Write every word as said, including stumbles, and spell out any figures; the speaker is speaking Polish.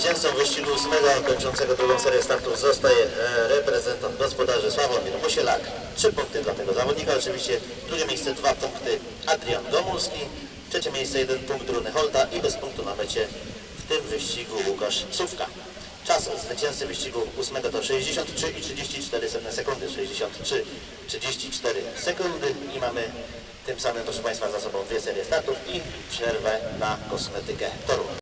Zwycięzcą wyścigu ósmego kończącego drugą serię startów zostaje reprezentant gospodarzy Sławomir Musielak. Trzy punkty dla tego zawodnika, oczywiście drugie miejsce dwa punkty Adrian Gomulski, trzecie miejsce jeden punkt Runy Holta i bez punktu na mecie w tym wyścigu Łukasz Sówka. Czas zwycięzcy wyścigu ósmego to sześćdziesiąt trzy i trzydzieści cztery sekundy, sześćdziesiąt trzy i trzydzieści cztery sekundy i mamy tym samym, proszę Państwa, za sobą dwie serie startów i przerwę na kosmetykę toru.